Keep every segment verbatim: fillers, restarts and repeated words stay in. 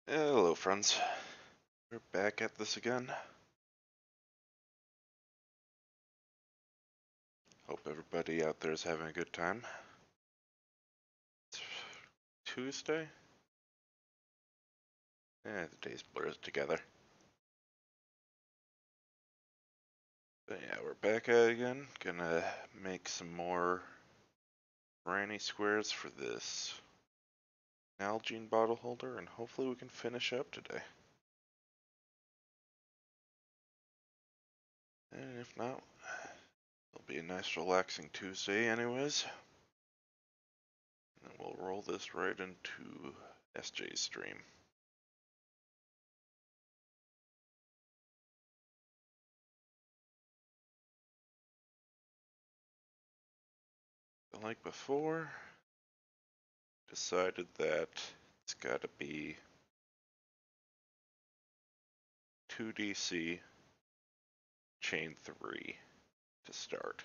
Hello, friends. We're back at this again. Hope everybody out there is having a good time. It's Tuesday? Eh, the days blur together. But yeah, we're back at it again. Gonna make some more granny squares for this Nalgene bottle holder, and hopefully we can finish up today. And if not, it'll be a nice relaxing Tuesday anyways. And we'll roll this right into S J's stream. But like before, decided that it's gotta be two D C chain three to start.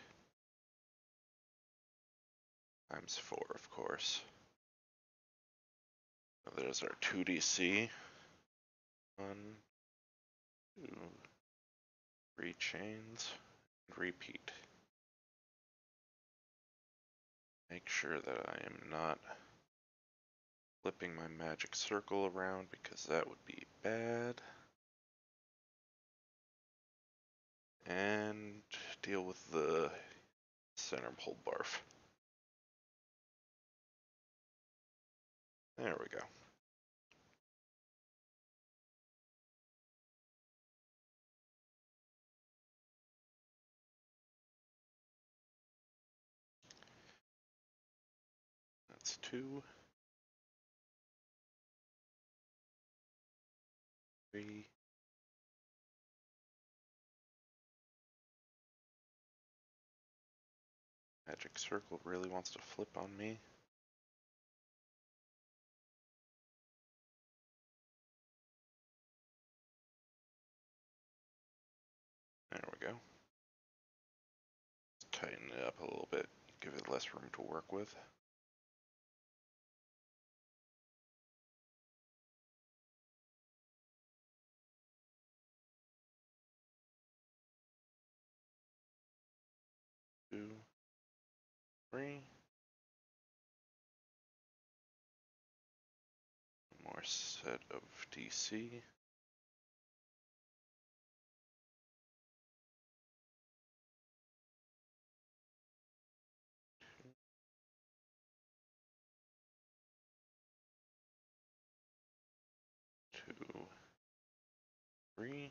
Times four, of course. There's our two D C. One, two, three chains, and repeat. Make sure that I am not flipping my magic circle around because that would be bad. And deal with the center pole barf. There we go. That's two. Three. Magic circle really wants to flip on me. There we go. Let's tighten it up a little bit, give it less room to work with. Two, three. One more set of D C. Two, three.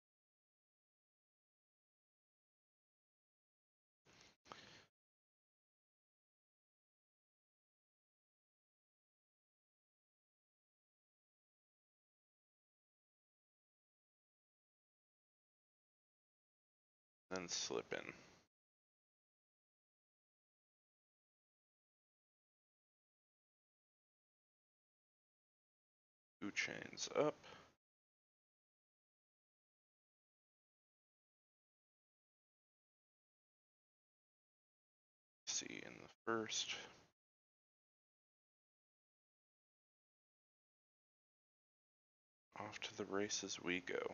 Then slip in. Two chains up. C in the first. Off to the races we go.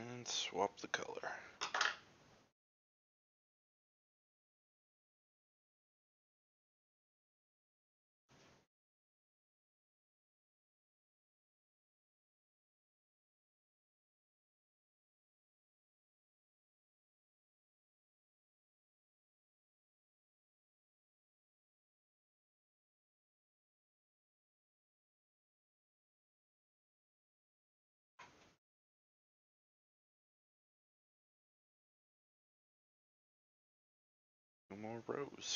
And swap the color. Two more rows.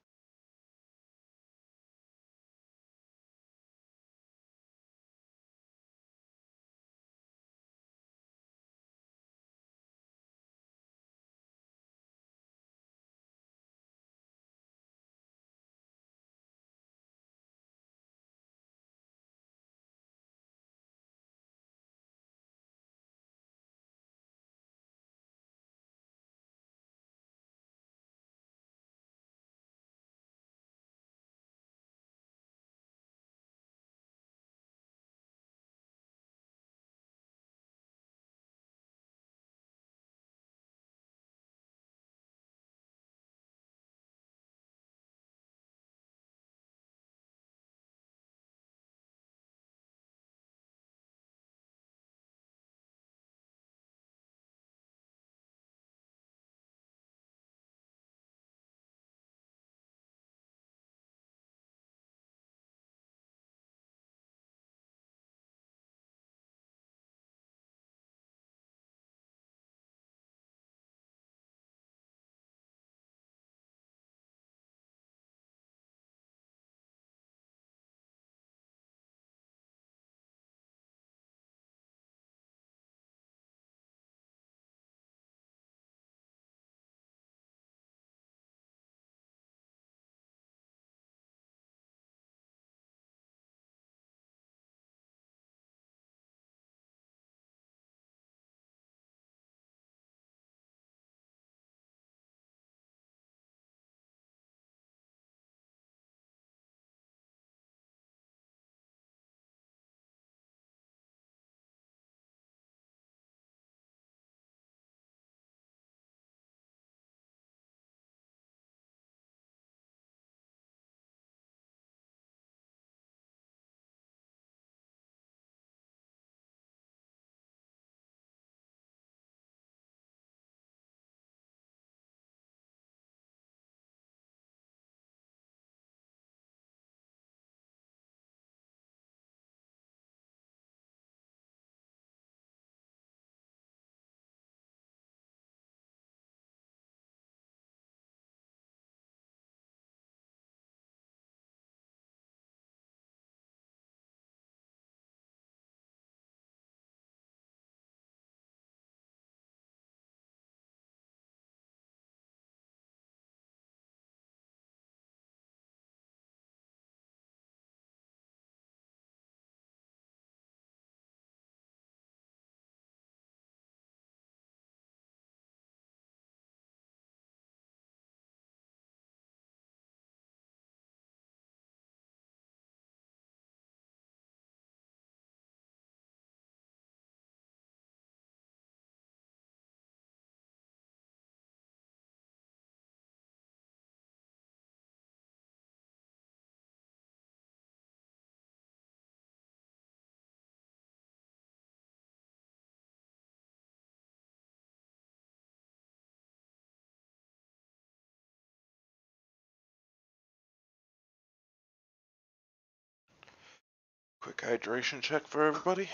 Quick hydration check for everybody.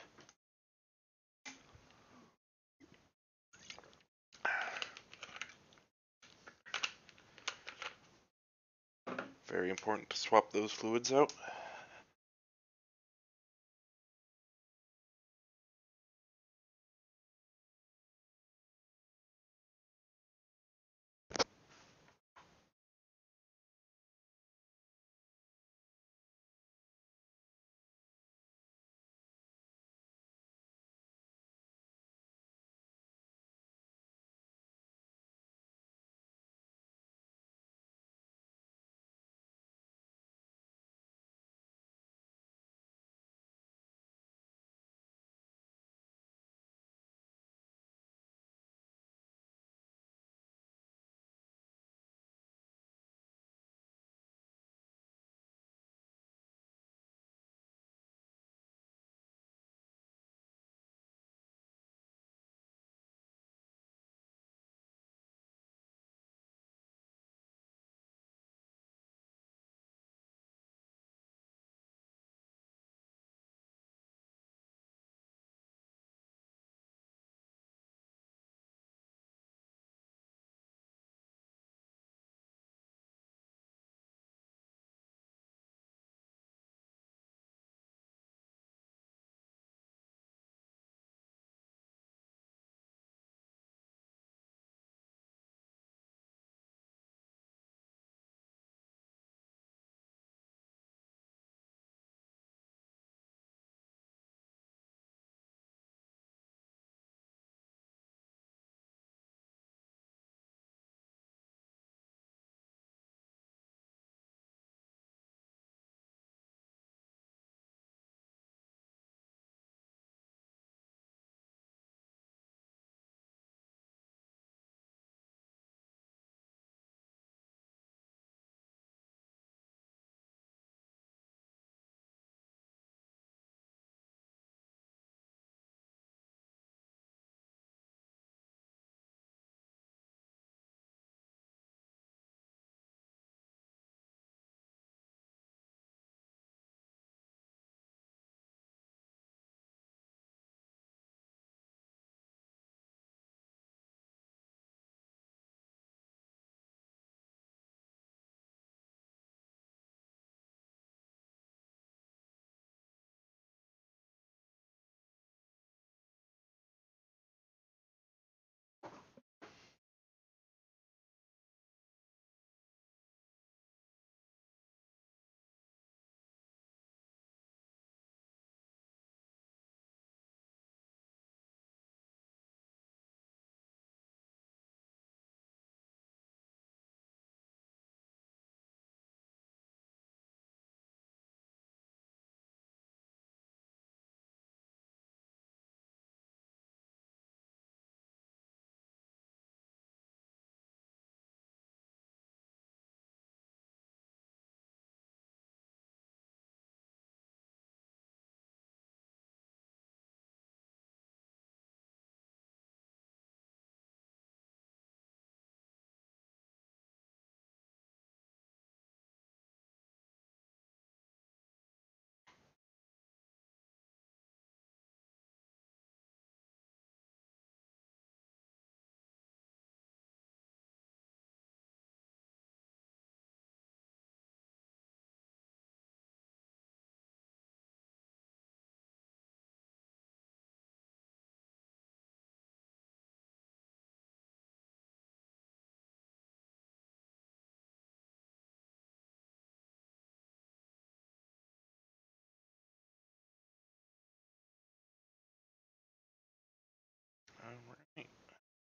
Very important to swap those fluids out.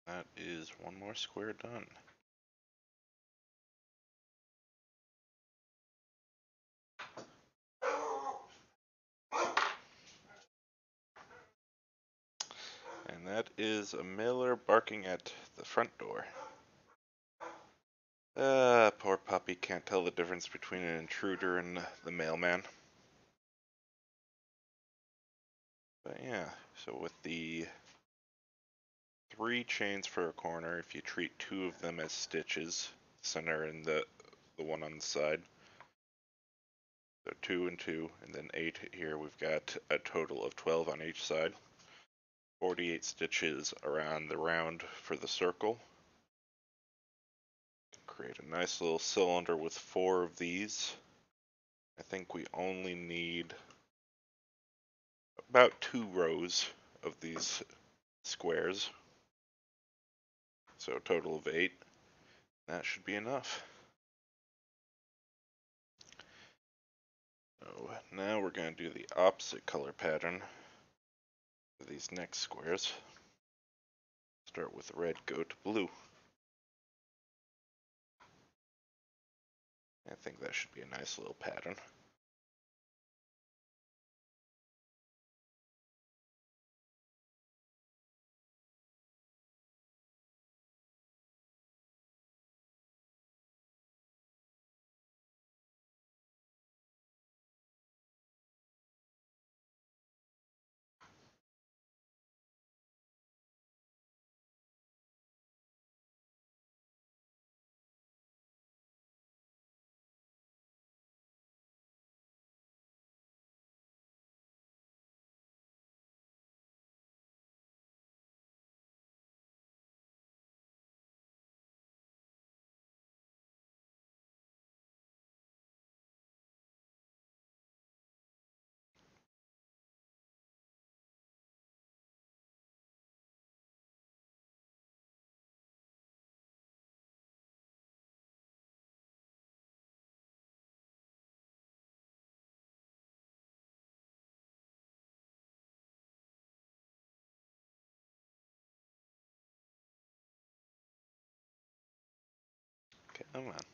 That is one more square done. And that is a mailer barking at the front door. Ah, poor puppy can't tell the difference between an intruder and the mailman. But yeah, so with the three chains for a corner, if you treat two of them as stitches, center and the the one on the side, so two and two, and then eight here, we've got a total of twelve on each side. forty-eight stitches around the round for the circle. Create a nice little cylinder with four of these. I think we only need about two rows of these squares. So a total of eight. That should be enough. So now we're going to do the opposite color pattern for these next squares. Start with red, go to blue. I think that should be a nice little pattern. Come on.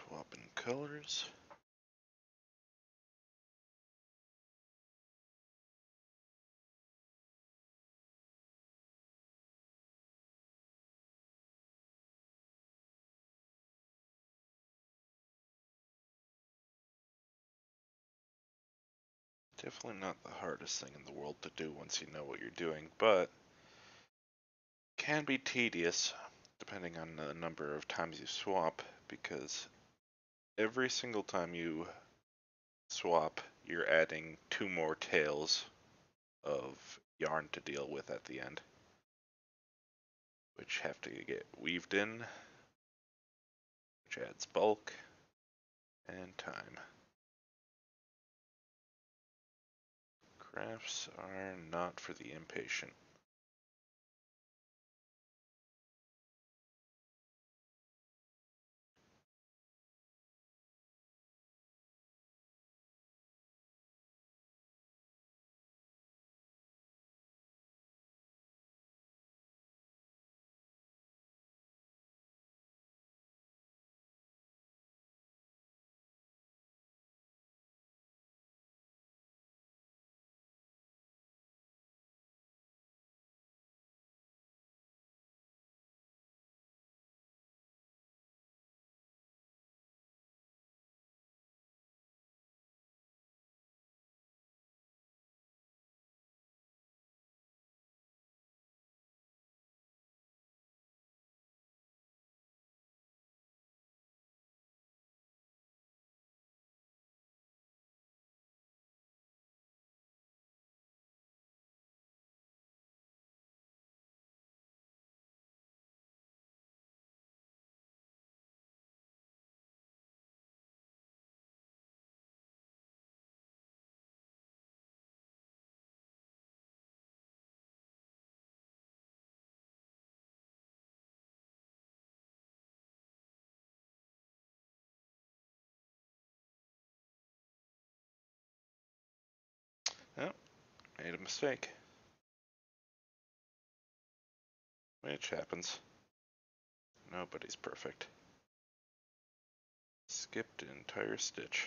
Swapping colors. Definitely not the hardest thing in the world to do once you know what you're doing, but can be tedious depending on the number of times you swap, because every single time you swap, you're adding two more tails of yarn to deal with at the end, which have to get weaved in, which adds bulk and time. Crafts are not for the impatient. Oh, made a mistake. Which happens. Nobody's perfect. Skipped an entire stitch.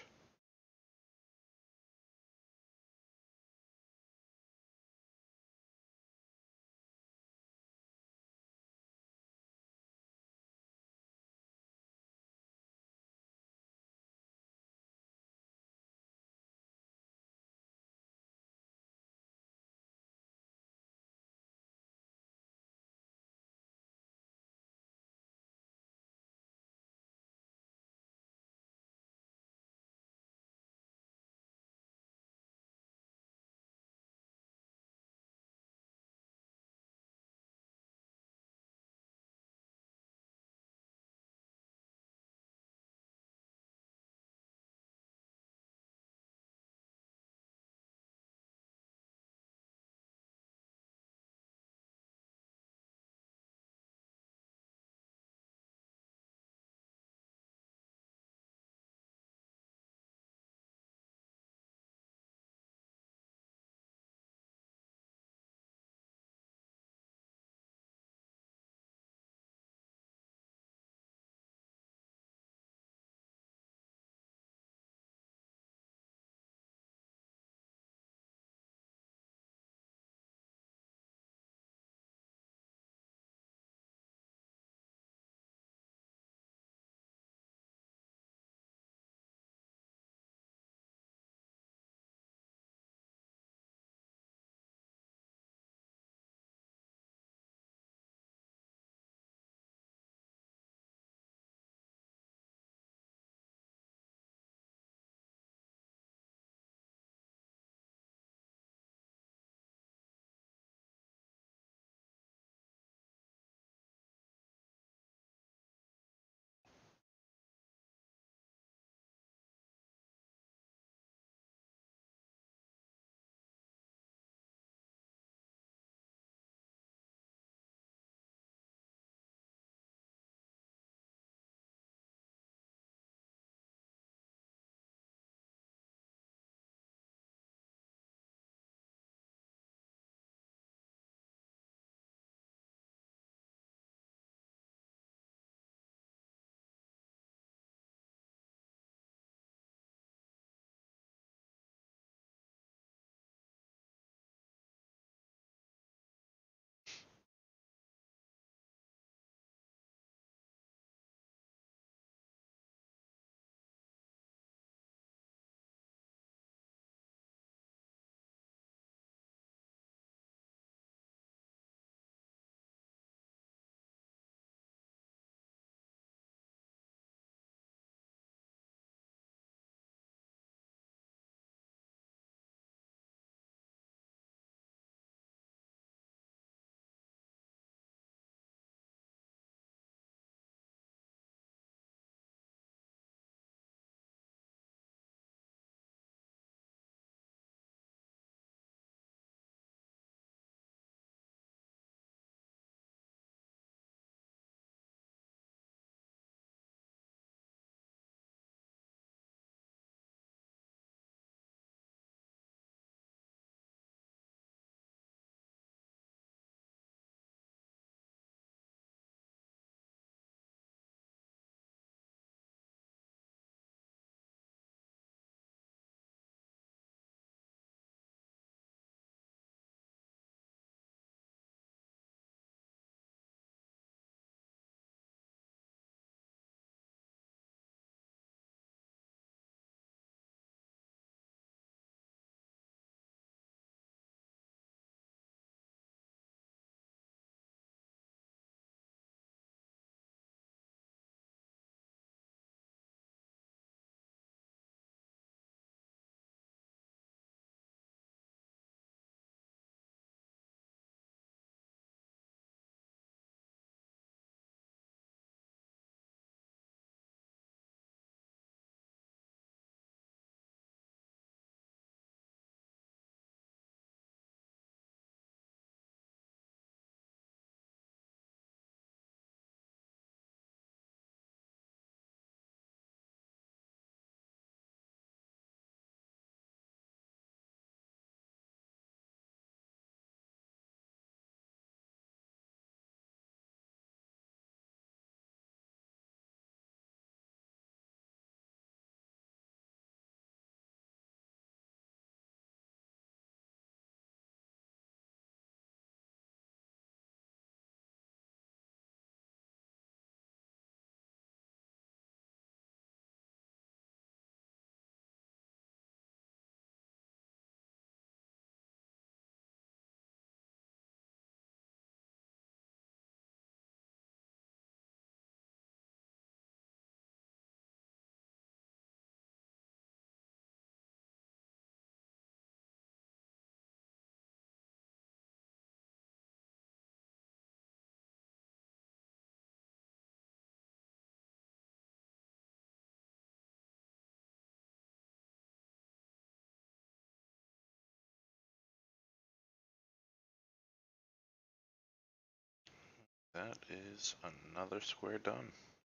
That is another square done.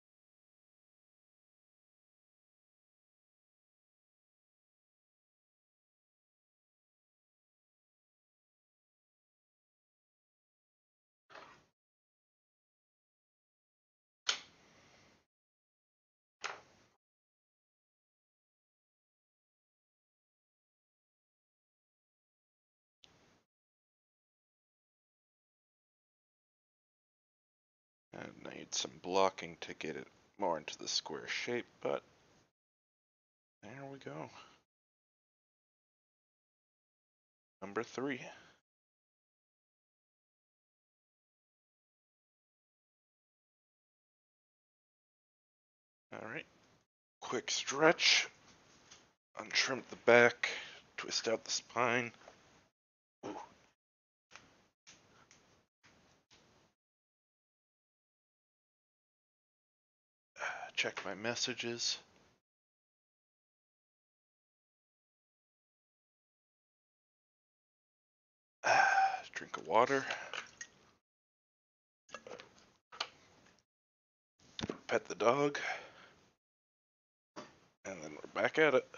I need some blocking to get it more into the square shape, but there we go. Number three. Alright, quick stretch, untrim the back, twist out the spine. Ooh. Check my messages. Drink of water. Pet the dog. And then we're back at it.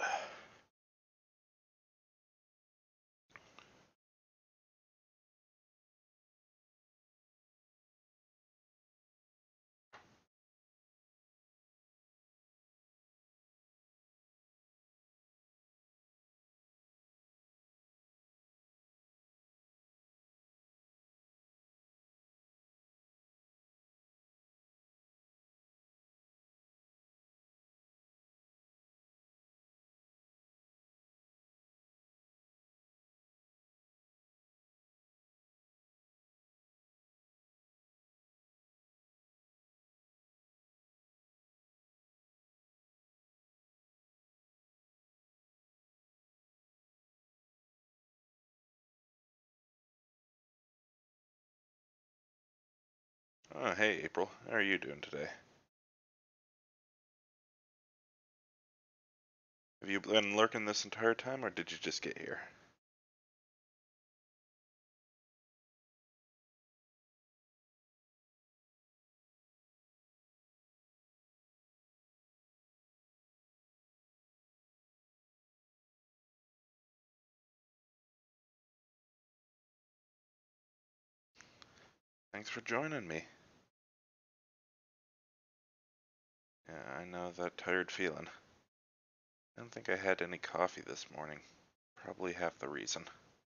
Oh, hey April, how are you doing today? Have you been lurking this entire time, or did you just get here? Thanks for joining me. Yeah, I know that tired feeling. I don't think I had any coffee this morning. Probably half the reason.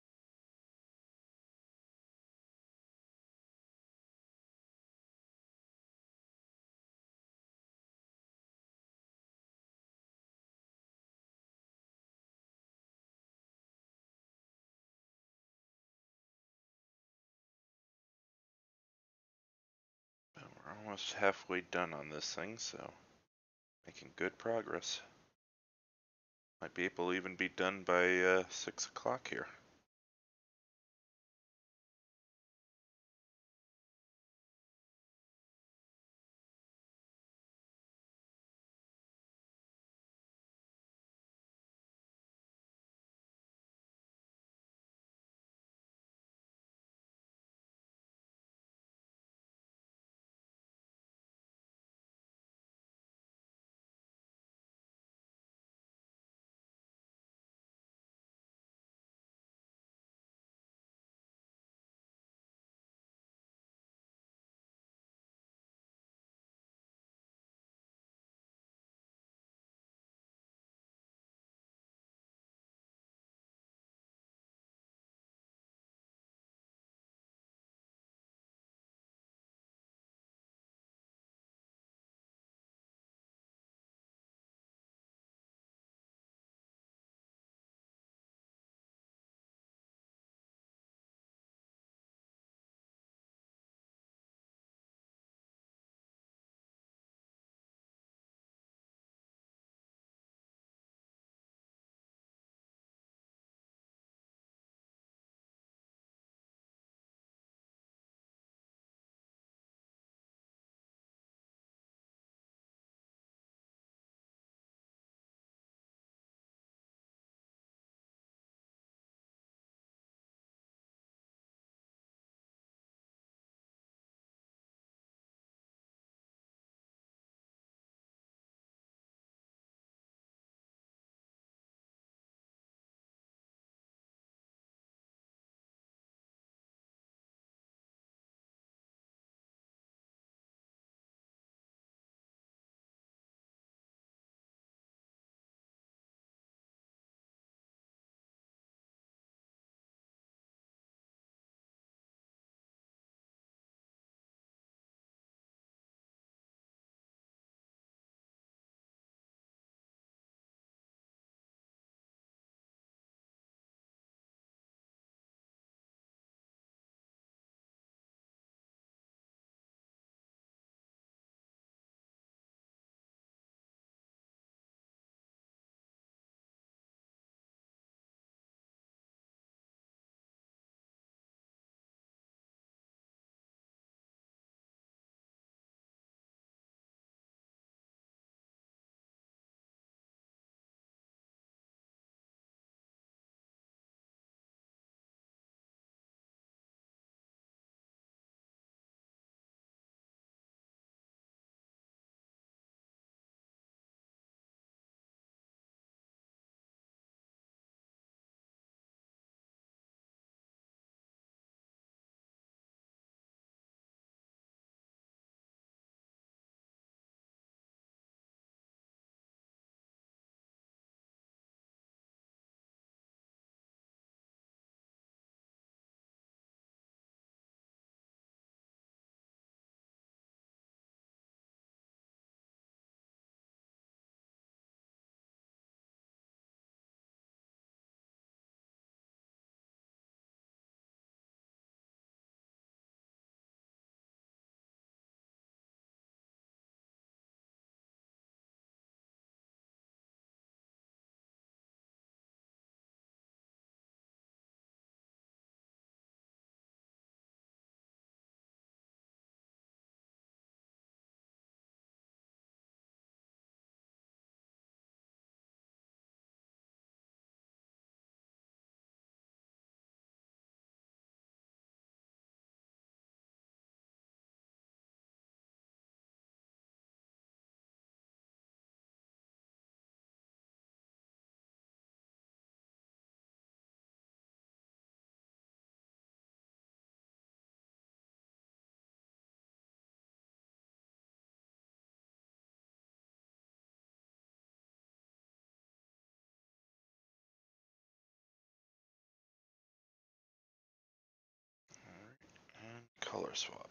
But we're almost halfway done on this thing, so making good progress. Might be able to even be done by uh, six o'clock here. color swap.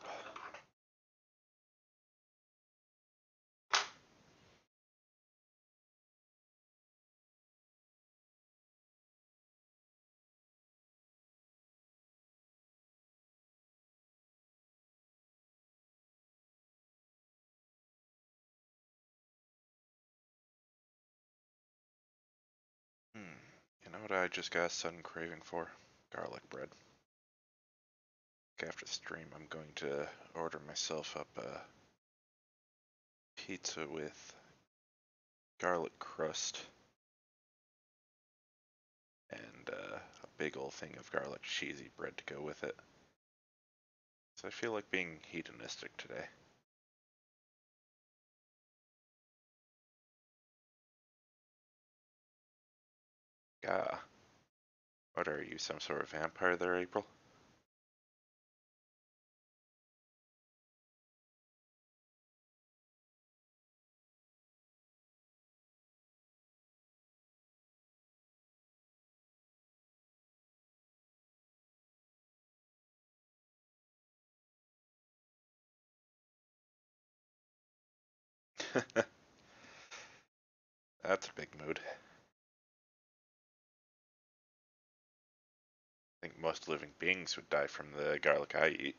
Hmm. You know what I just got a sudden craving for? Garlic bread. After the stream, I'm going to order myself up a pizza with garlic crust and uh, a big old thing of garlic cheesy bread to go with it. So I feel like being hedonistic today. Gah. What are you, some sort of vampire there, April? That's a big mood. I think most living beings would die from the garlic I eat.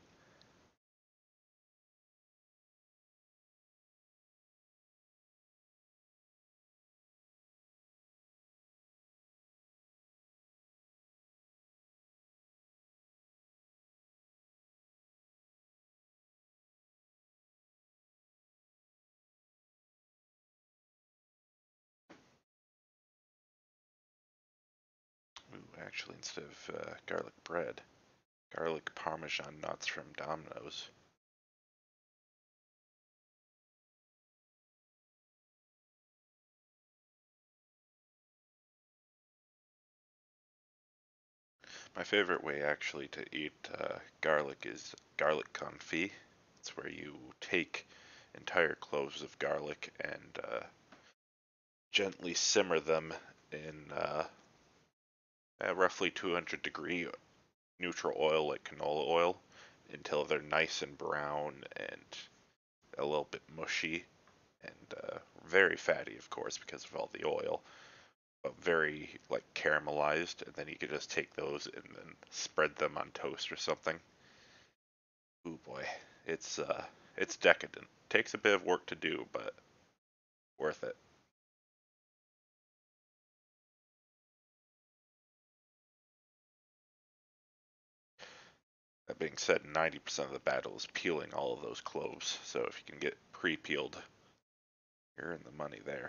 Ooh, actually, instead of uh, garlic bread, garlic parmesan nuts from Domino's. My favorite way actually to eat uh, garlic is garlic confit. It's where you take entire cloves of garlic and uh, gently simmer them in uh, at roughly two hundred degree neutral oil like canola oil until they're nice and brown and a little bit mushy and uh, very fatty, of course, because of all the oil, but very like caramelized. And then you could just take those and then spread them on toast or something. Ooh boy, it's uh, it's decadent. Takes a bit of work to do, but worth it. That being said, ninety percent of the battle is peeling all of those cloves. So if you can get pre-peeled, you're in the money there.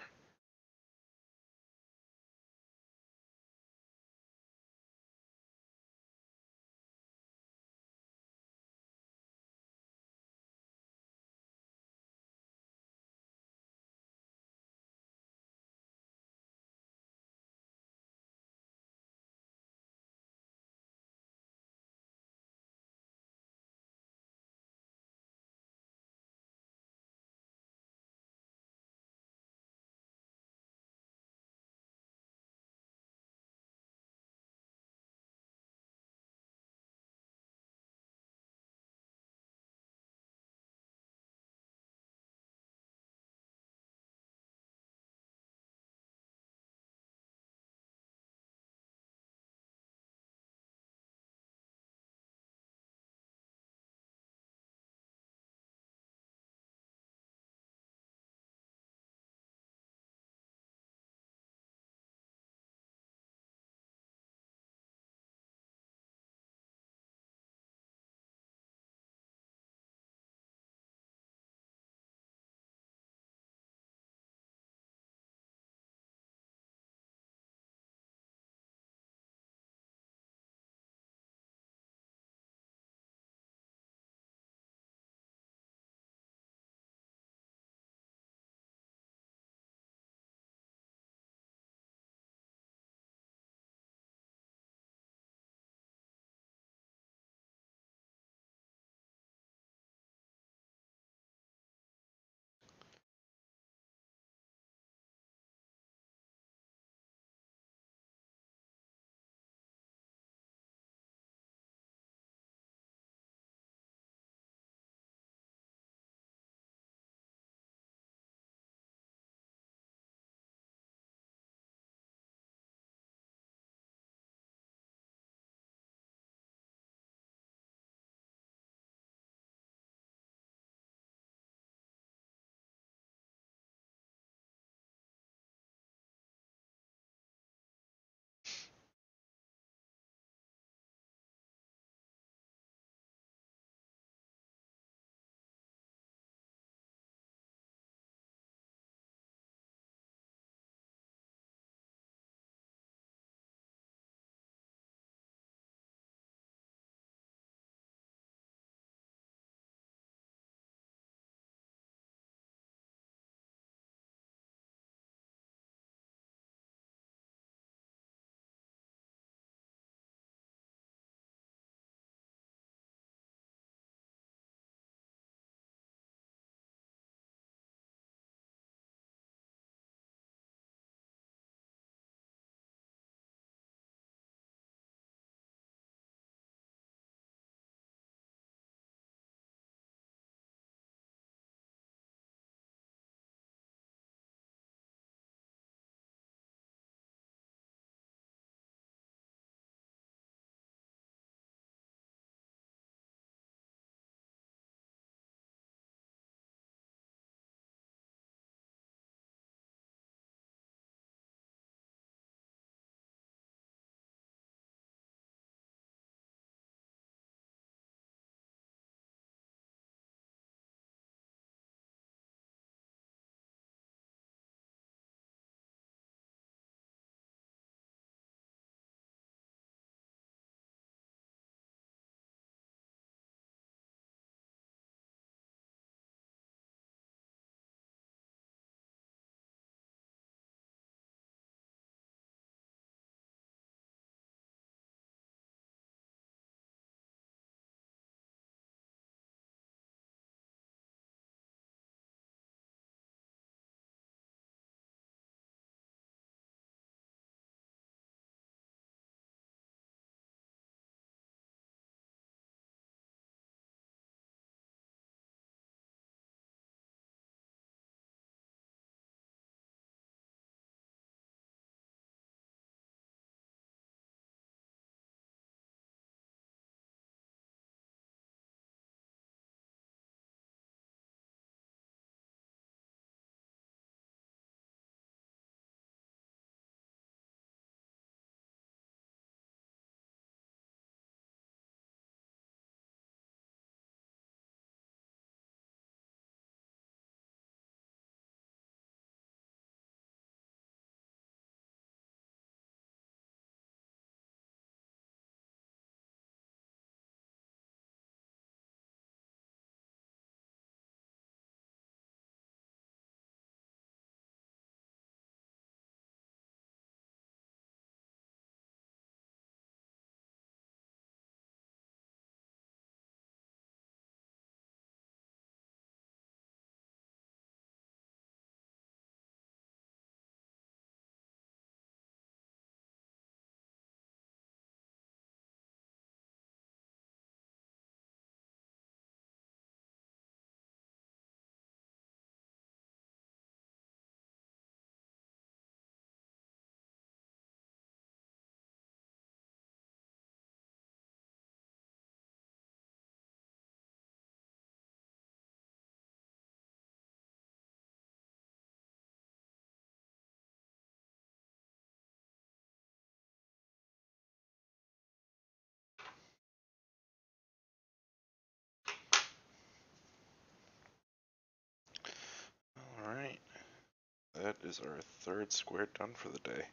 is our third square done for the day.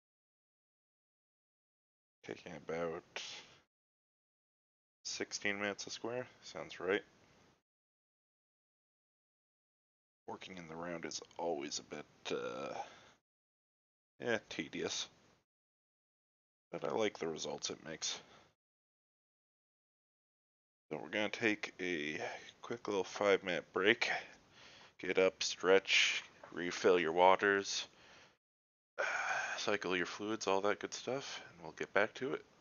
Taking about sixteen minutes a square, sounds right. Working in the round is always a bit, uh, yeah, tedious. But I like the results it makes. So we're gonna take a quick little five minute break. Get up, stretch, refill your waters, cycle your fluids, all that good stuff, and we'll get back to it.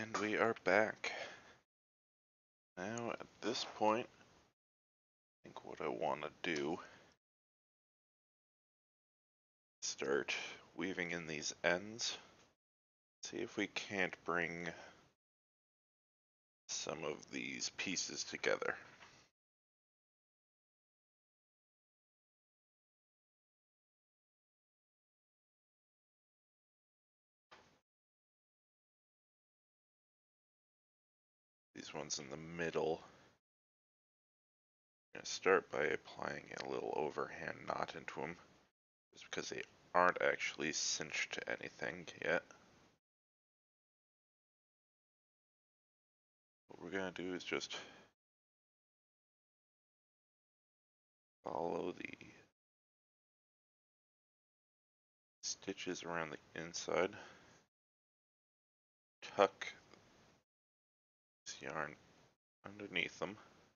And we are back. Now at this point, I think what I want to do is start weaving in these ends. See if we can't bring some of these pieces together. These ones in the middle. I'm going to start by applying a little overhand knot into them, just because they aren't actually cinched to anything yet. What we're going to do is just follow the stitches around the inside, tuck this yarn underneath them,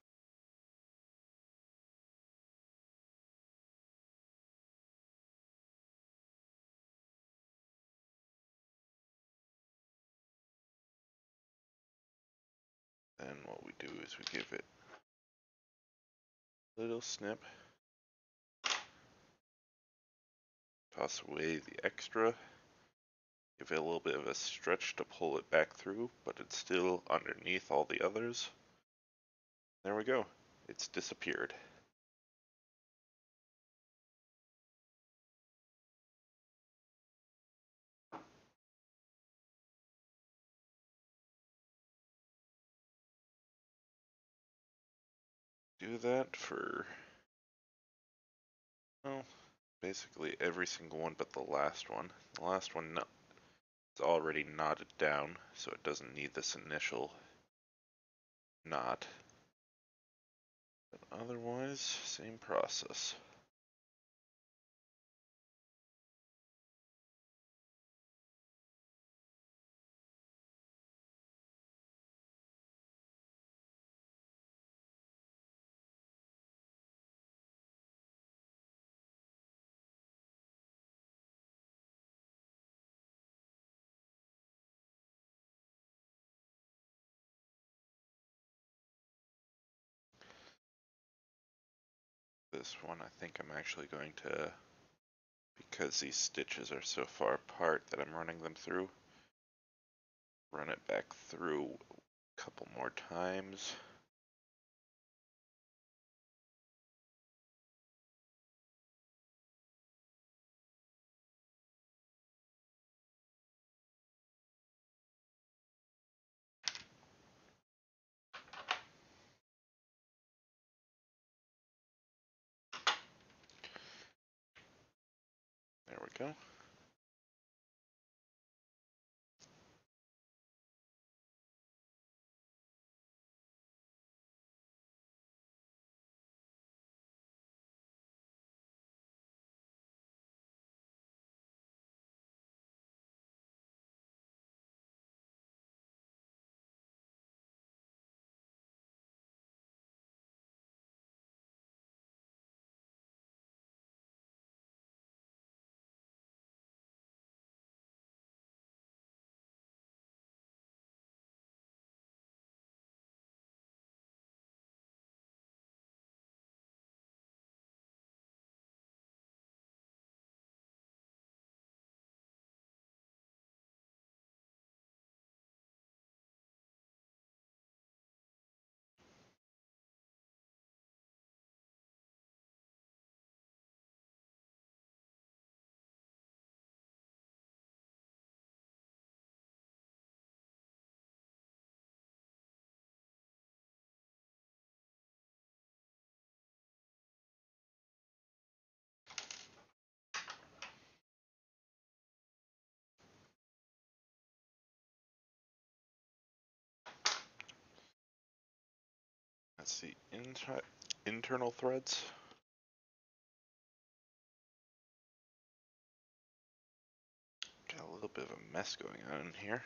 then what we do is we give it a little snip, toss away the extra, give it a little bit of a stretch to pull it back through, but it's still underneath all the others. There we go. It's disappeared. Do that for, well, basically every single one but the last one. The last one no, it's already knotted down, so it doesn't need this initial knot. But otherwise, same process. This one I think I'm actually going to, because these stitches are so far apart that I'm running them through, run it back through a couple more times. There we go. That's the inter internal threads. Got a little bit of a mess going on in here.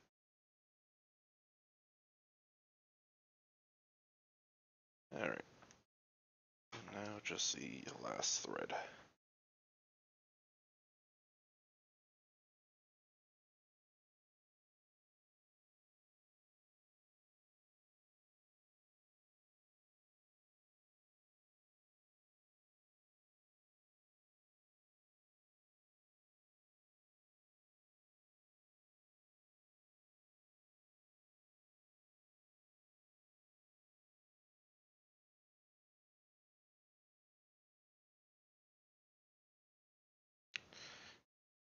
Alright. Now just the last thread.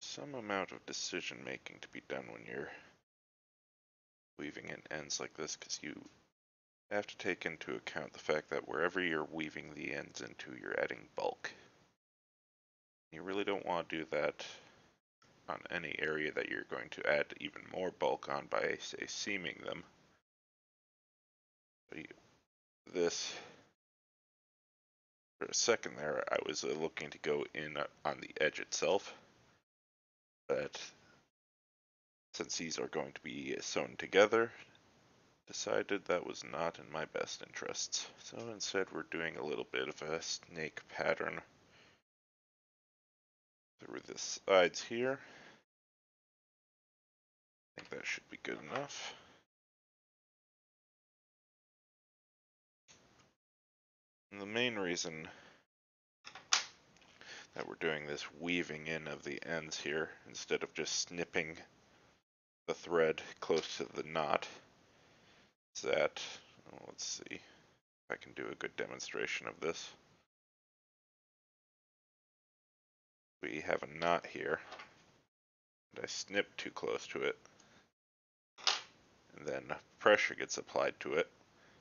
some amount of decision making to be done when you're weaving in ends like this, because you have to take into account the fact that wherever you're weaving the ends into, you're adding bulk. You really don't want to do that on any area that you're going to add even more bulk on by, say, seaming them. But you, this, for a second there, I was uh, looking to go in uh, on the edge itself, but since these are going to be sewn together, decided that was not in my best interests. So instead we're doing a little bit of a snake pattern through the sides here. I think that should be good enough. And the main reason that we're doing this weaving in of the ends here, instead of just snipping the thread close to the knot, is that, well, let's see if I can do a good demonstration of this. We have a knot here, and I snip too close to it, and then pressure gets applied to it.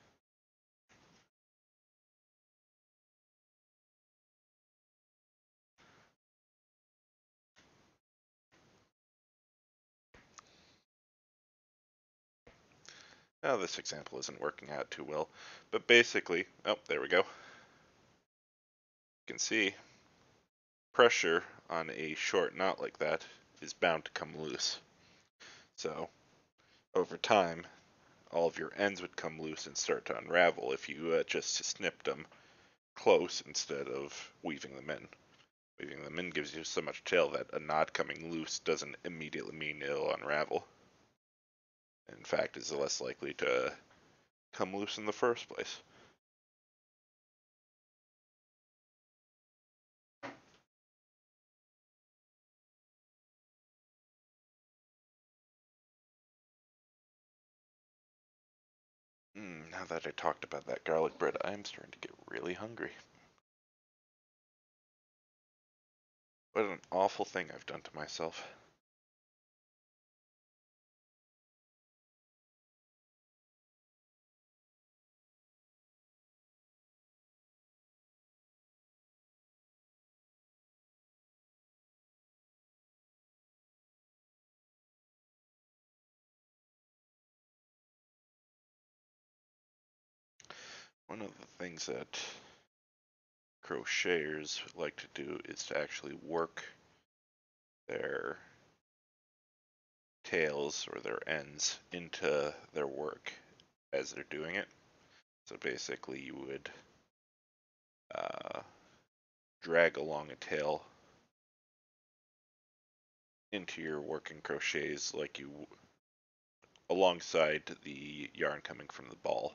Now this example isn't working out too well, but basically, oh, there we go. You can see pressure on a short knot like that is bound to come loose. So over time, all of your ends would come loose and start to unravel if you uh, just snipped them close instead of weaving them in. Weaving them in gives you so much tail that a knot coming loose doesn't immediately mean it'll unravel. In fact, is less likely to come loose in the first place. Mm, now that I talked about that garlic bread, I am starting to get really hungry. What an awful thing I've done to myself. One of the things that crocheters like to do is to actually work their tails or their ends into their work as they're doing it. So basically you would uh, drag along a tail into your working crochets like you alongside the yarn coming from the ball.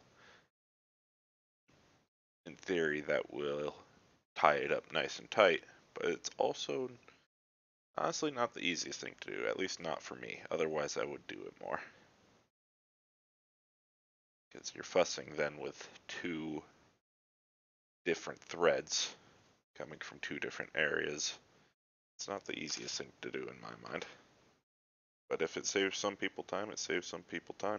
In theory that will tie it up nice and tight, but it's also honestly not the easiest thing to do, at least not for me. Otherwise I would do it more. Because you're fussing then with two different threads coming from two different areas. It's not the easiest thing to do in my mind. But if it saves some people time, it saves some people time.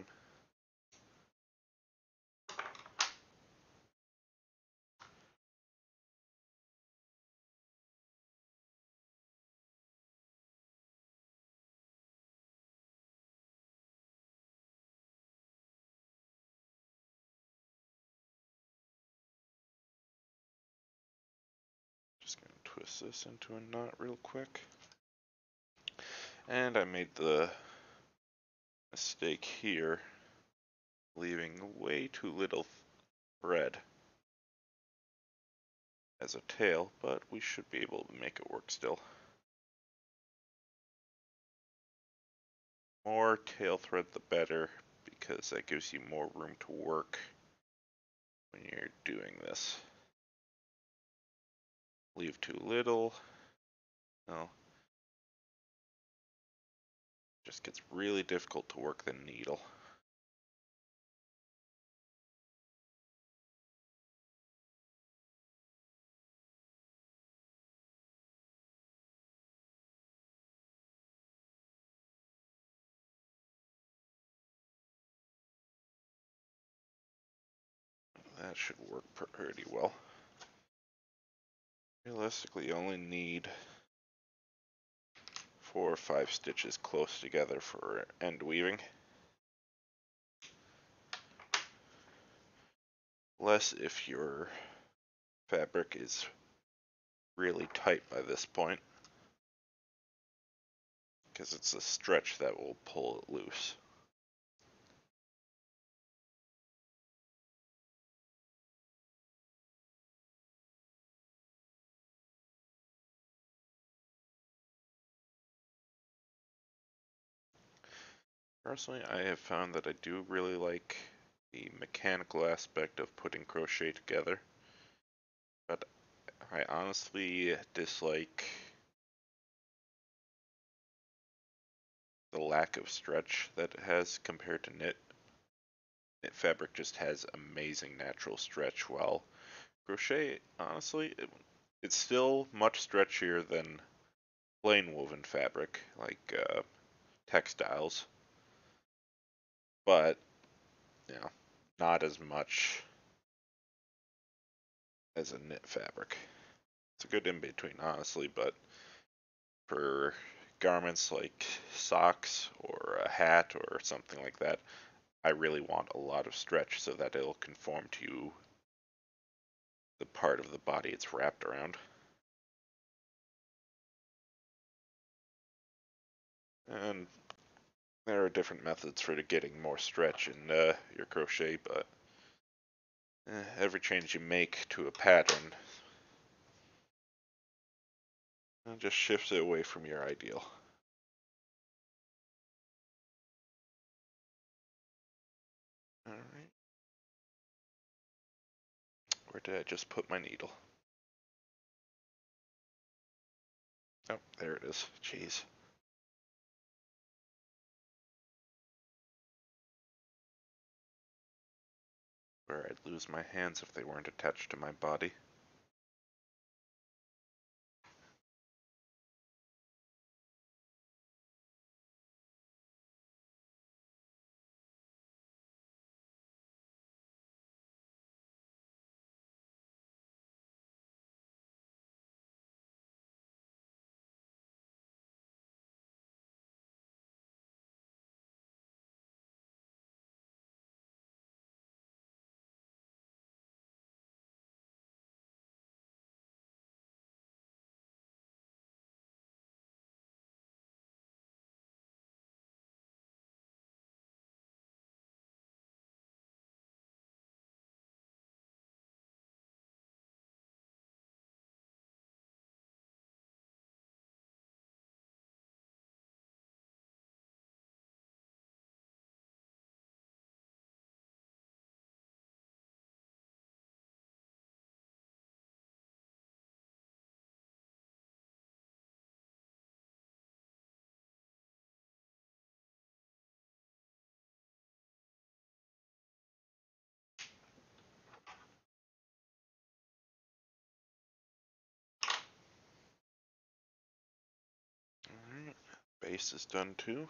Just gonna twist this into a knot real quick. And I made the mistake here, leaving way too little thread as a tail, but we should be able to make it work still. More tail thread the better, because that gives you more room to work when you're doing this. Leave too little, no. Just gets really difficult to work the needle. that should work pretty well. Realistically, you only need four or five stitches close together for end weaving. Less if your fabric is really tight by this point, because it's a stretch that will pull it loose. Personally, I have found that I do really like the mechanical aspect of putting crochet together, but I honestly dislike the lack of stretch that it has compared to knit. Knit fabric just has amazing natural stretch, while crochet, honestly, it, it's still much stretchier than plain woven fabric, like uh, textiles, but, you know, not as much as a knit fabric. It's a good in-between, honestly, but for garments like socks or a hat or something like that, I really want a lot of stretch so that it'll conform to the part of the body it's wrapped around. And there are different methods for getting more stretch in uh, your crochet, but eh, every change you make to a pattern uh, just shifts it away from your ideal. Alright. Where did I just put my needle? Oh, there it is. Jeez. Where I'd lose my hands if they weren't attached to my body. Alright, base is done too.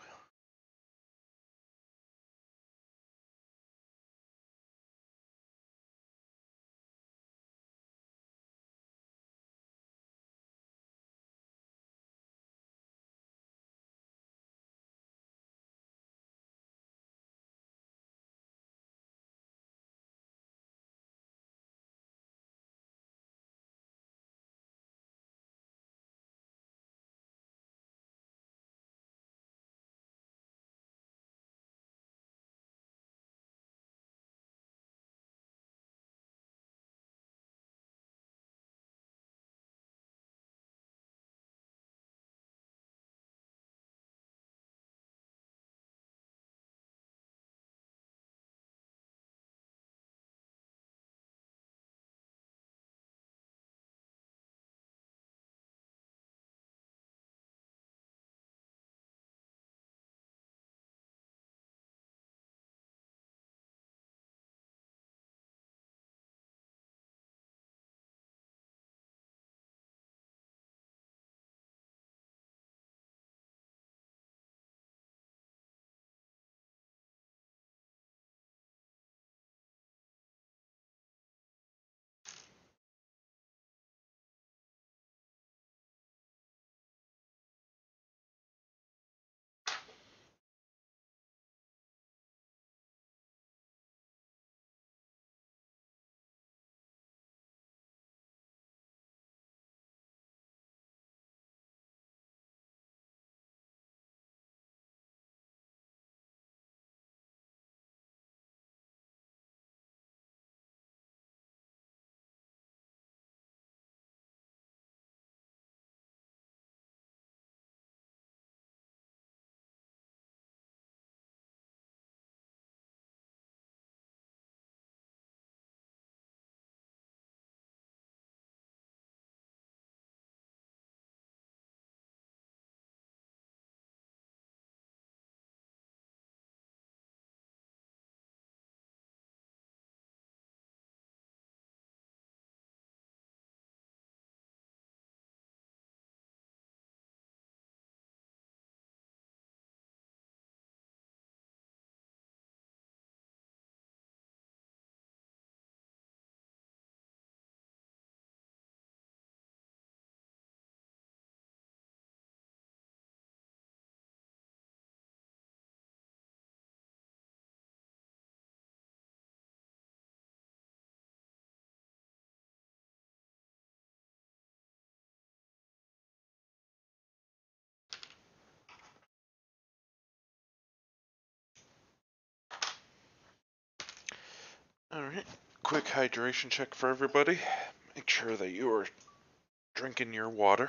Alright, quick hydration check for everybody. Make sure that you are drinking your water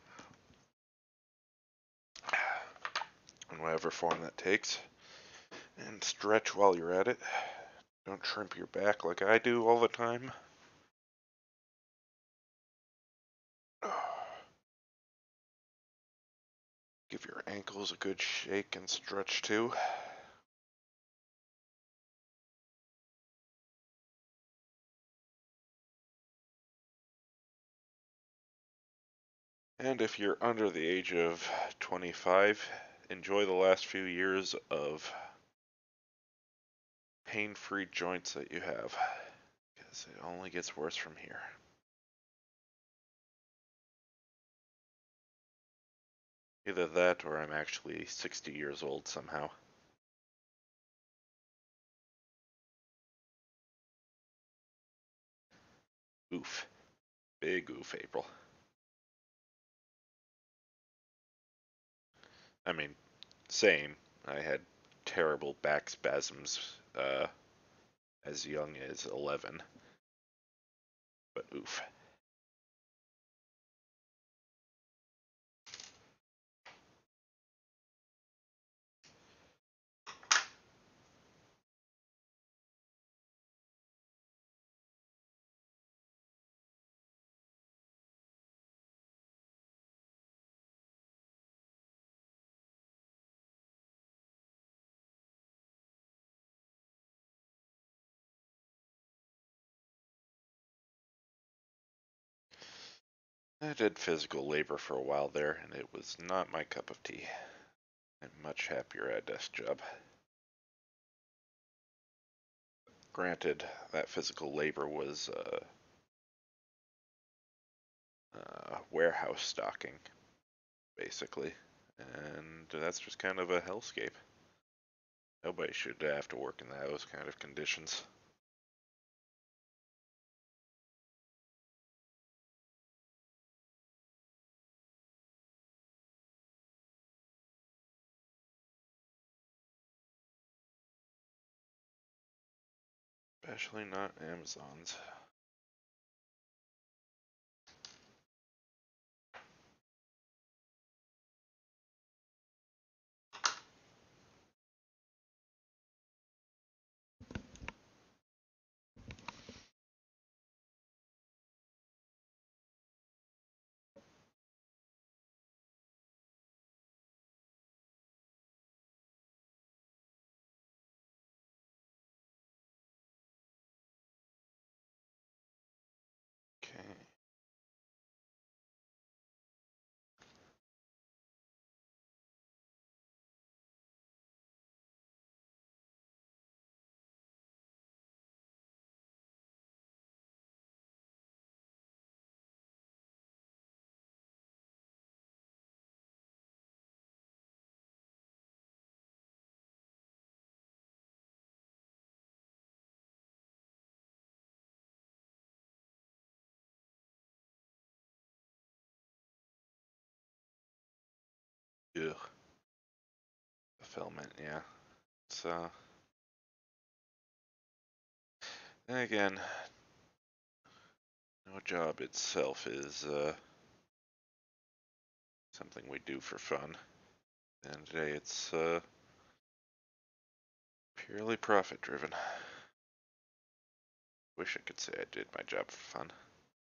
in whatever form that takes. And stretch while you're at it. Don't shrimp your back like I do all the time. Give your ankles a good shake and stretch too. And if you're under the age of twenty-five, enjoy the last few years of pain-free joints that you have, because it only gets worse from here. Either that or I'm actually sixty years old somehow. Oof. Big oof, April. I mean, same. I had terrible back spasms uh, as young as eleven. But oof. I did physical labor for a while there, and it was not my cup of tea. I'm much happier at a desk job. Granted, that physical labor was uh, uh, warehouse stocking, basically, and that's just kind of a hellscape. Nobody should have to work in those kind of conditions. Especially not Amazon's. Okay. Ugh. Fulfillment, yeah. So, again, no job itself is uh, something we do for fun. And today it's uh, purely profit driven. Wish I could say I did my job for fun.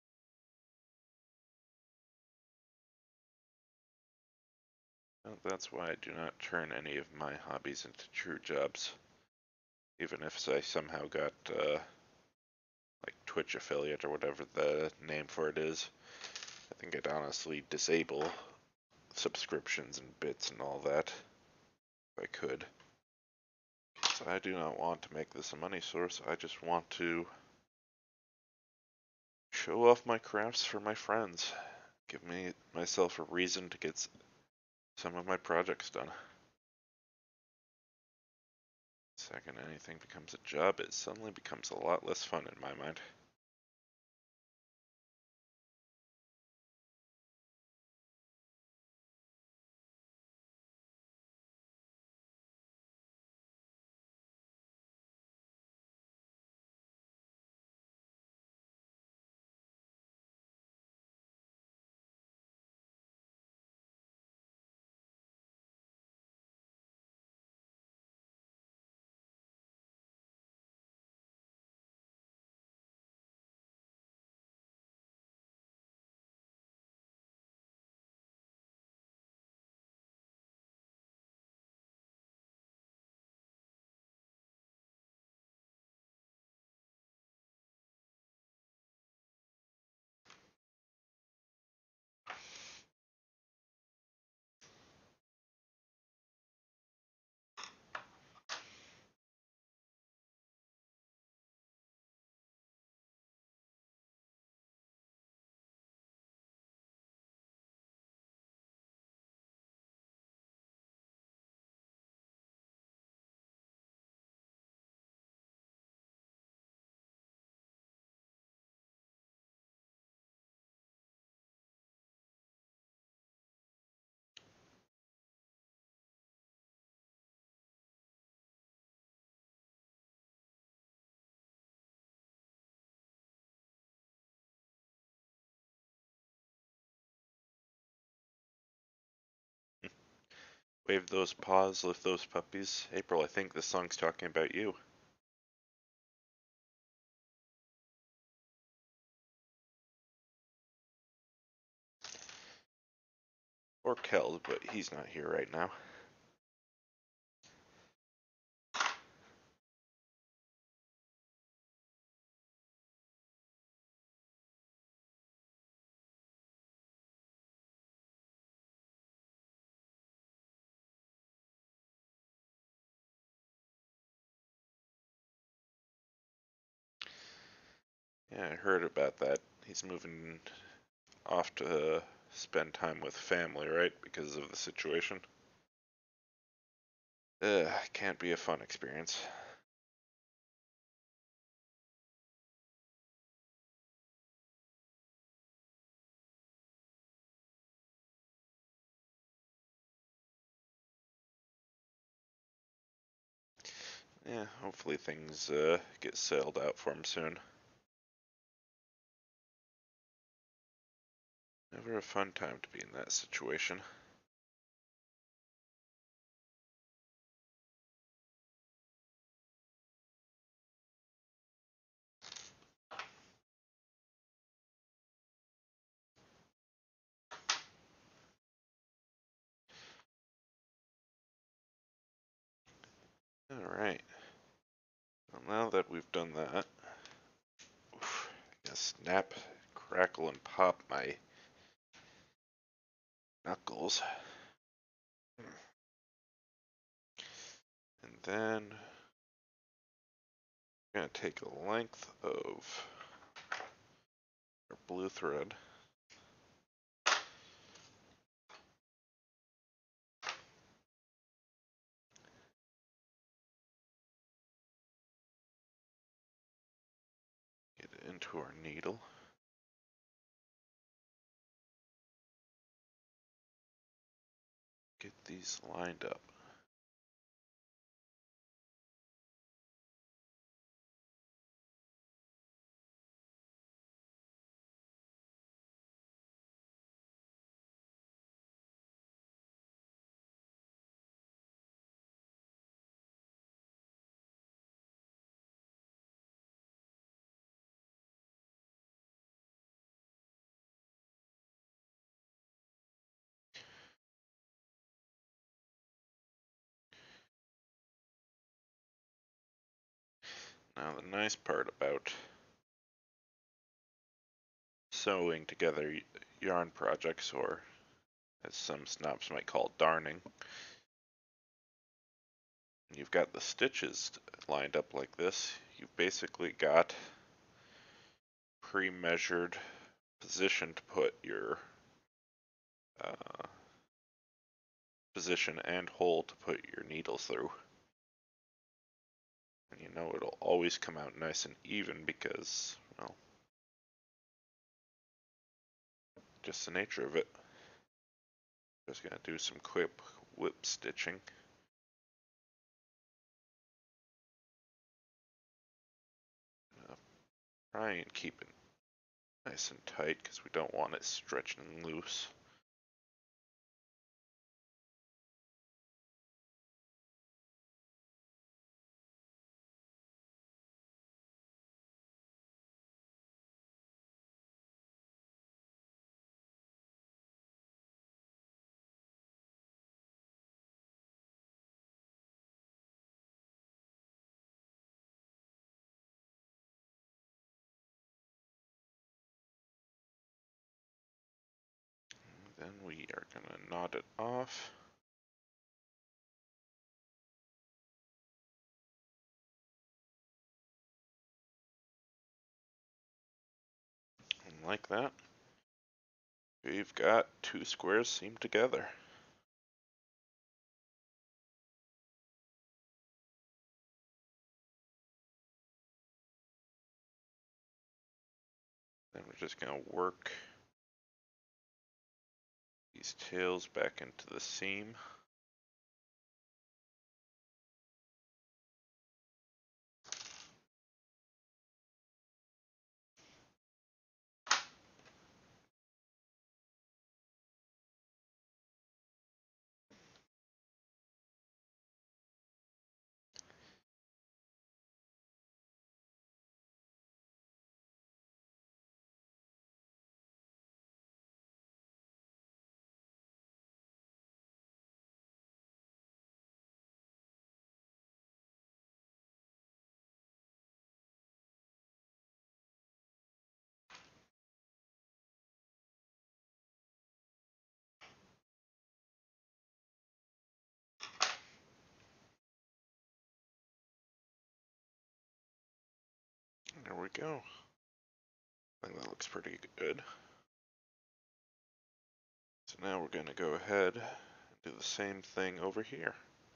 Well, that's why I do not turn any of my hobbies into true jobs. Even if I somehow got uh, like Twitch affiliate or whatever the name for it is, I think I'd honestly disable subscriptions and bits and all that if I could. So I do not want to make this a money source. I just want to show off my crafts for my friends. Give me myself a reason to get some of my projects done. Second anything becomes a job, it suddenly becomes a lot less fun in my mind. Wave those paws, lift those puppies. April, I think this song's talking about you. Or Kel, but he's not here right now. Yeah, I heard about that. He's moving off to spend time with family, right? Because of the situation. Ugh, can't be a fun experience. Yeah, hopefully things uh, get settled out for him soon. Never a fun time to be in that situation. Alright. Well, now that we've done that, oof, I gotta snap, crackle, and pop my knuckles. And then we're gonna take a length of our blue thread. Get it into our needle. Get these lined up. Now the nice part about sewing together yarn projects, or as some snobs might call darning, you've got the stitches lined up like this, you've basically got pre-measured position to put your uh, position and hole to put your needles through. And you know it'll always come out nice and even because, well, just the nature of it. Just gonna do some quick whip stitching. Uh, try and keep it nice and tight because we don't want it stretching loose. Then we are gonna knot it off. And like that, we've got two squares seamed together. Then we're just gonna work these tails back into the seam. There we go. I think that looks pretty good. So now we're going to go ahead and do the same thing over here.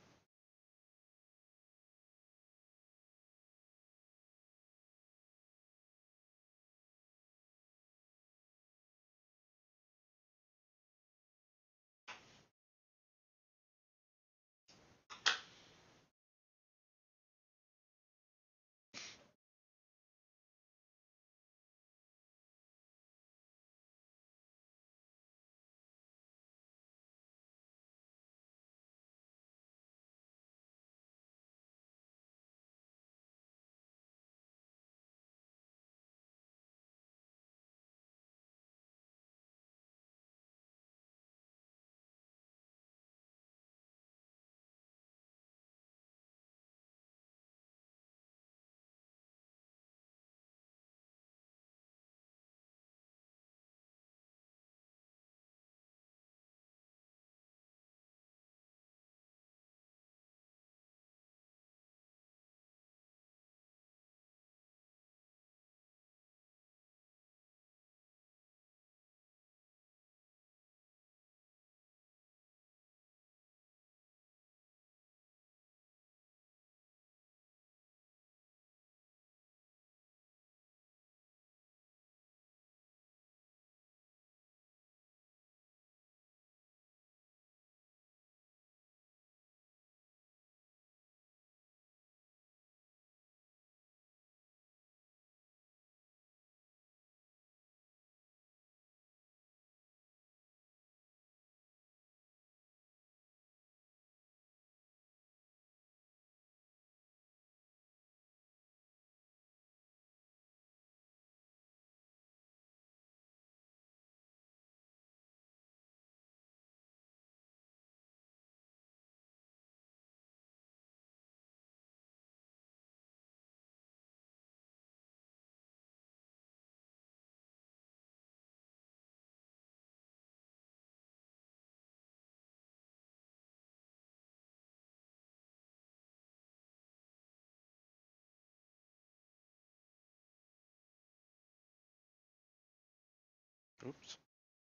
Oops.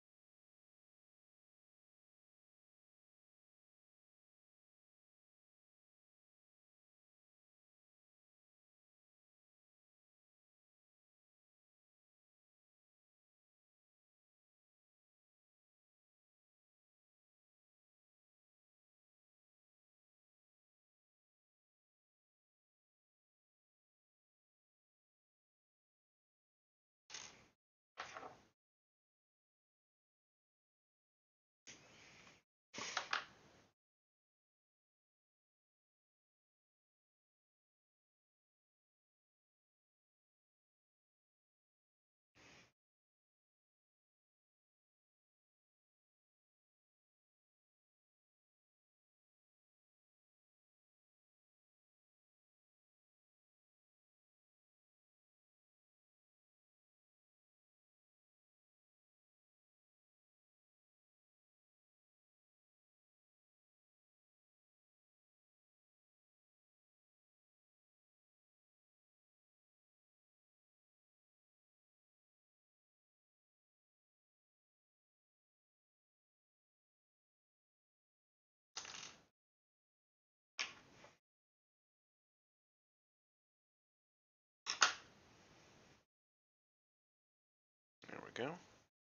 There we go.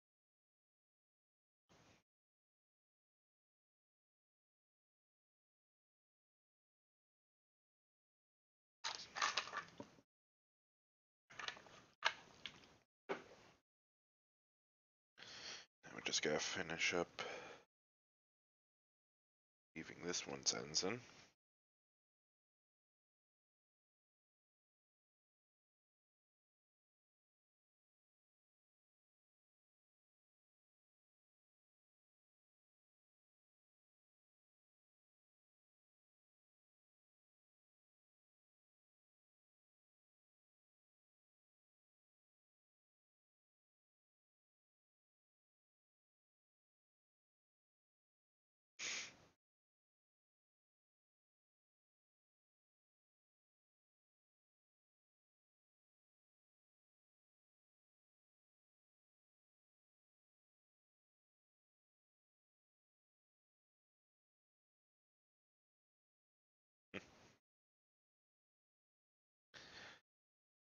Now we just gotta finish up leaving this one's ends in.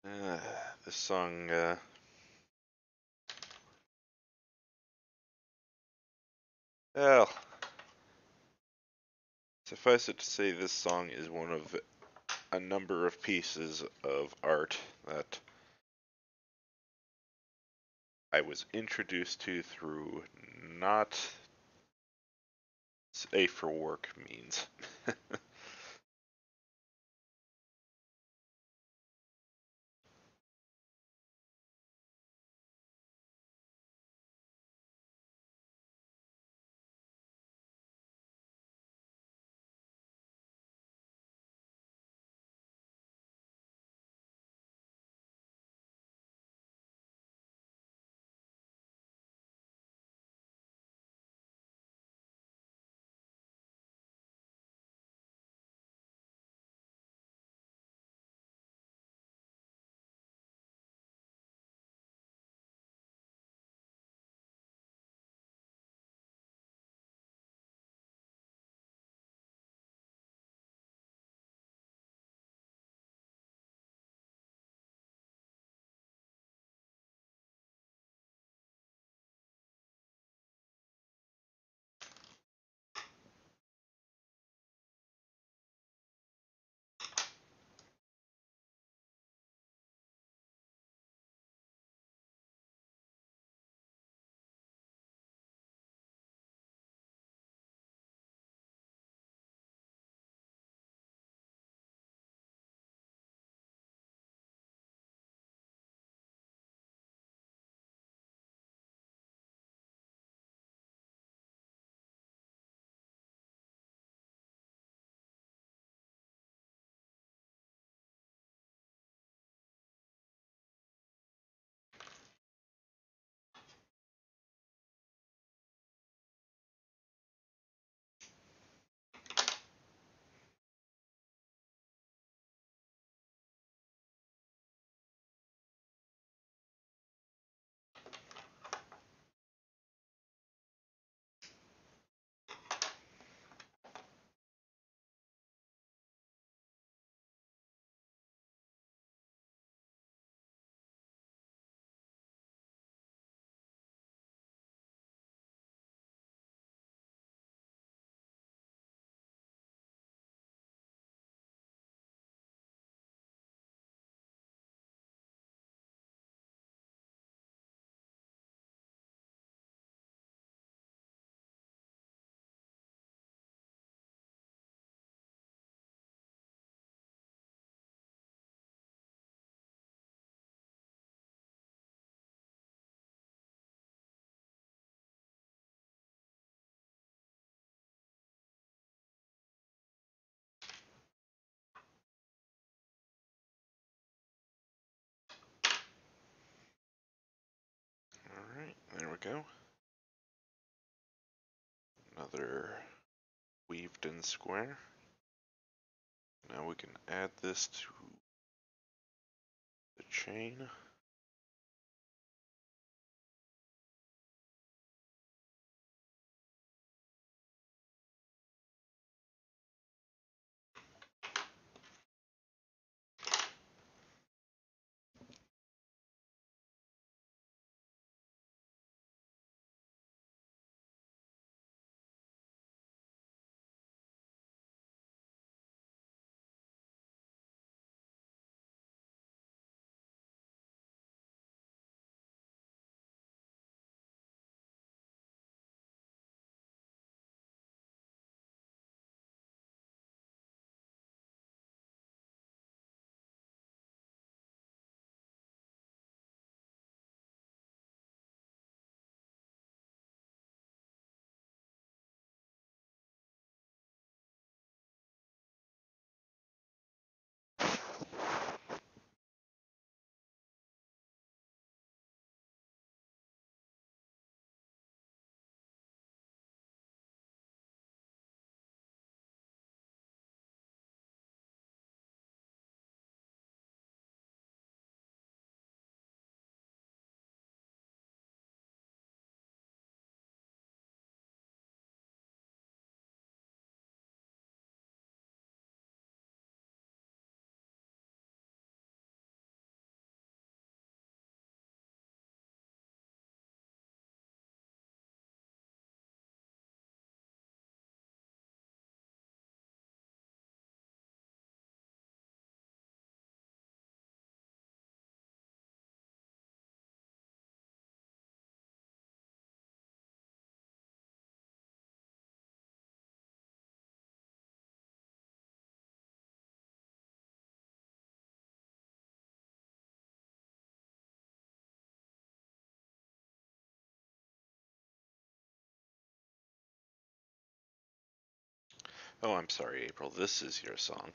Uh, this song, uh, well, suffice it to say, this song is one of a number of pieces of art that I was introduced to through not safe for work means. Alright, there we go. Another weaved in square. Now we can add this to the chain. Oh, I'm sorry, April. This is your song.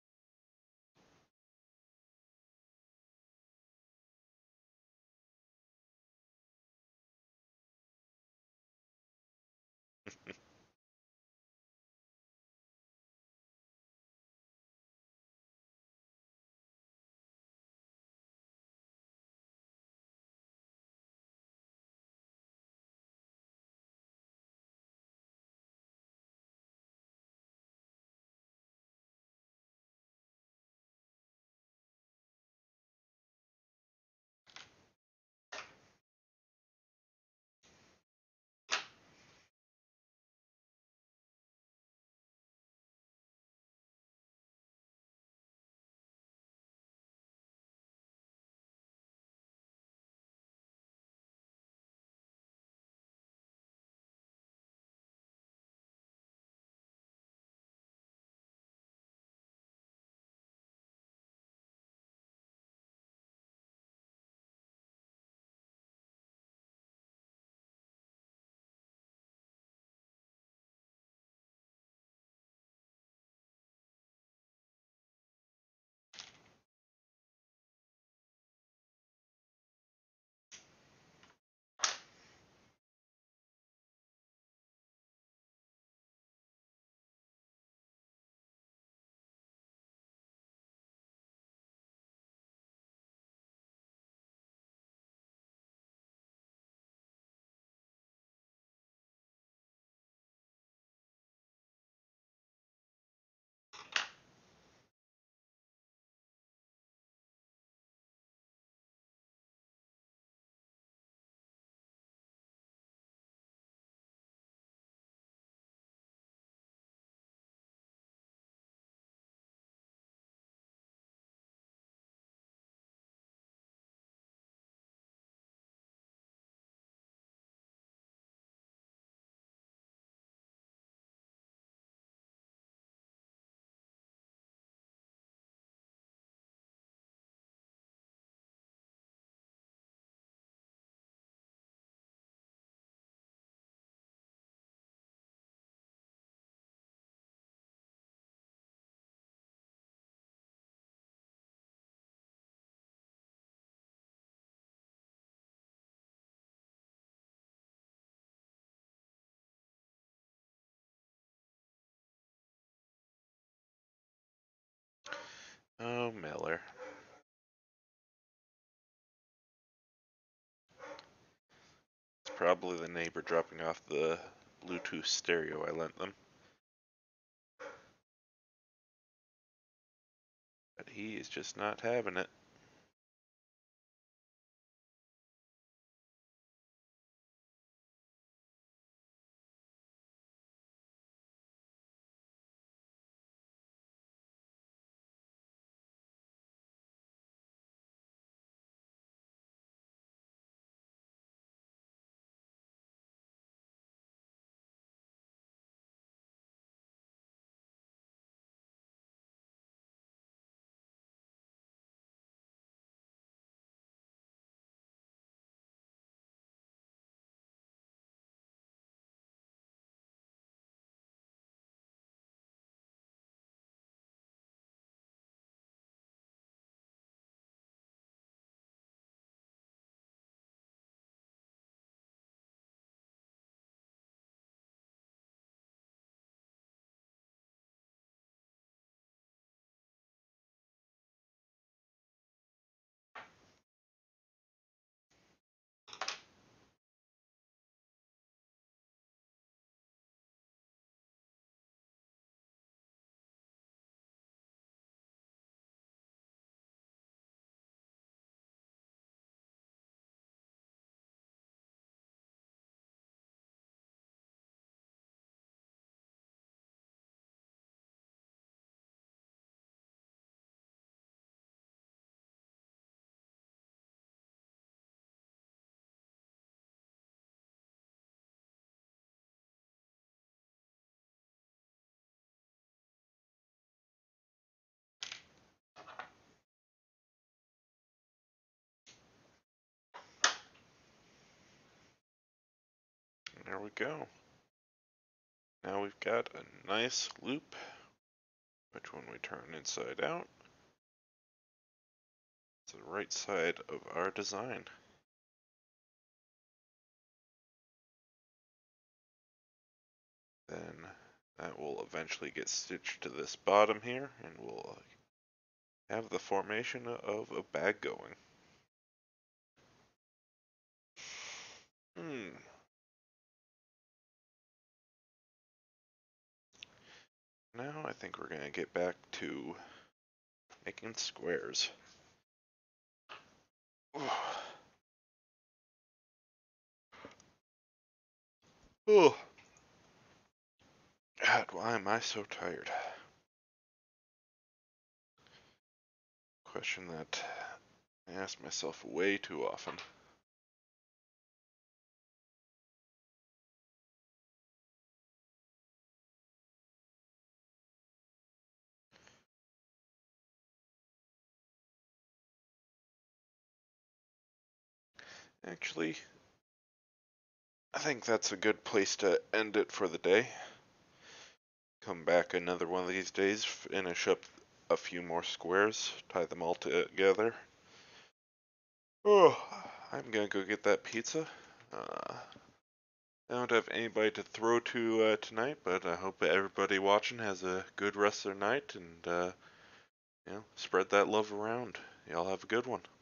Oh, Miller. It's probably the neighbor dropping off the Bluetooth stereo I lent them. But he is just not having it. There we go. Now we've got a nice loop, which when we turn inside out, it's the right side of our design. Then that will eventually get stitched to this bottom here, and we'll have the formation of a bag going. Hmm. Now I think we're going to get back to making squares. Oh. God, why am I so tired? Question that I ask myself way too often. Actually, I think that's a good place to end it for the day. Come back another one of these days, finish up a few more squares, tie them all together. Oh, I'm gonna go get that pizza. Uh, I don't have anybody to throw to uh, tonight, but I hope everybody watching has a good rest of their night and uh, you know, spread that love around. Y'all have a good one.